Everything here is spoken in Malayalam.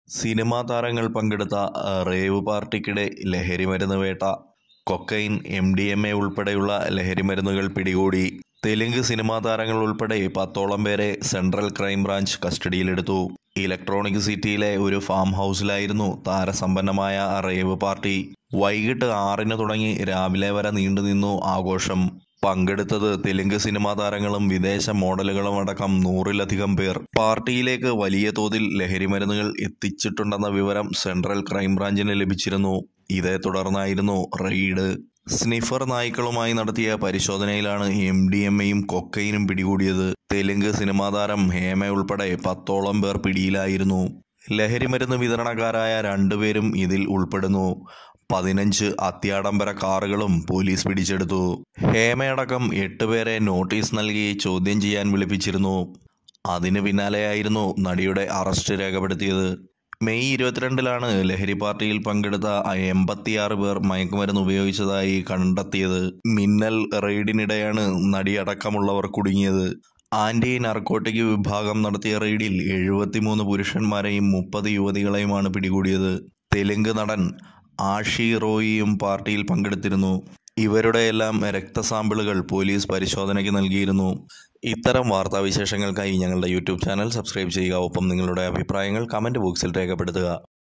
സിനിമാ താരങ്ങൾ പങ്കെടുത്ത റേവ് പാർട്ടിക്കിടെ ലഹരിമരുന്ന് വേട്ട. കൊക്കൈൻ, MDMA ഉൾപ്പെടെയുള്ള ലഹരിമരുന്നുകൾ പിടികൂടി. തെലുങ്ക് സിനിമാ താരങ്ങൾ ഉൾപ്പെടെ 10ഓളം പേരെ സെൻട്രൽ ക്രൈംബ്രാഞ്ച് കസ്റ്റഡിയിലെടുത്തു. ഇലക്ട്രോണിക് സിറ്റിയിലെ ഒരു ഫാം ഹൗസിലായിരുന്നു താരസമ്പന്നമായ റേവ് പാർട്ടി. വൈകിട്ട് 6-ന് തുടങ്ങി രാവിലെ വരെ നീണ്ടുനിന്നു ആഘോഷം. പങ്കെടുത്തത് തെലുങ്ക് സിനിമാ താരങ്ങളും വിദേശ മോഡലുകളും അടക്കം 100-ലധികം പേർ. പാർട്ടിയിലേക്ക് വലിയ തോതിൽ ലഹരിമരുന്നുകൾ എത്തിച്ചിട്ടുണ്ടെന്ന വിവരം സെൻട്രൽ ക്രൈംബ്രാഞ്ചിന് ലഭിച്ചിരുന്നു. ഇതേ തുടർന്നായിരുന്നു റെയ്ഡ്. സ്നിഫർ നായ്ക്കളുമായി നടത്തിയ പരിശോധനയിലാണ് MDMAയും കൊക്കൈനും പിടികൂടിയത്. തെലുങ്ക് സിനിമാ താരം ഹേമ ഉൾപ്പെടെ 10ഓളം പേർ പിടിയിലായിരുന്നു. ലഹരിമരുന്ന് വിതരണക്കാരായ 2 പേരും ഇതിൽ ഉൾപ്പെടുന്നു. 15 അത്യാഡംബര കാറുകളും പോലീസ് പിടിച്ചെടുത്തു. ഹേമയടക്കം 8 പേരെ നോട്ടീസ് നൽകി ചോദ്യം ചെയ്യാൻ വിളിപ്പിച്ചിരുന്നു. അതിന് പിന്നാലെയായിരുന്നു നടിയുടെ അറസ്റ്റ് രേഖപ്പെടുത്തിയത്. മെയ് 22-ലാണ് ലഹരി പാർട്ടിയിൽ പങ്കെടുത്ത 86 പേർ മയക്കുമരുന്ന് ഉപയോഗിച്ചതായി കണ്ടെത്തിയത്. മിന്നൽ റെയ്ഡിനിടെയാണ് നടിയടക്കമുള്ളവർ കുടുങ്ങിയത്. ആന്റി നർക്കോട്ടിക് വിഭാഗം നടത്തിയ റെയ്ഡിൽ 73 പുരുഷന്മാരെയും 30 യുവതികളെയുമാണ് പിടികൂടിയത്. തെലുങ്ക് നടൻ ആഷി റോയിയും പാർട്ടിയിൽ പങ്കെടുത്തിരുന്നു. ഇവരുടെയെല്ലാം രക്തസാമ്പിളുകൾ പോലീസ് പരിശോധനയ്ക്ക് നൽകിയിരുന്നു. ഇത്തരം വാർത്താവിശേഷങ്ങൾക്കായി ഞങ്ങളുടെ YouTube ചാനൽ സബ്സ്ക്രൈബ് ചെയ്യുക. ഒപ്പം നിങ്ങളുടെ അഭിപ്രായങ്ങൾ കമന്റ് ബോക്സിൽ രേഖപ്പെടുത്തുക.